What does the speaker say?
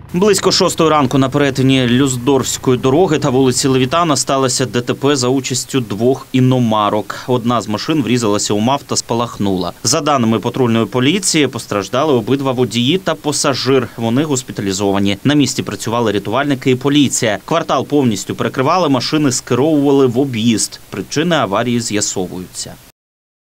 Близько 6 ранку на перетині Люздорфської дороги та вулиці Левітана сталося ДТП за участю двох іномарок. Одна з машин врізалася у МАФ та спалахнула. За даними патрульної поліції, постраждали обидва водії та пасажир. Вони госпіталізовані. На місці працювали рятувальники і поліція. Квартал повністю перекривали, машини скеровували в об'їзд. Причини аварії з'ясовуються.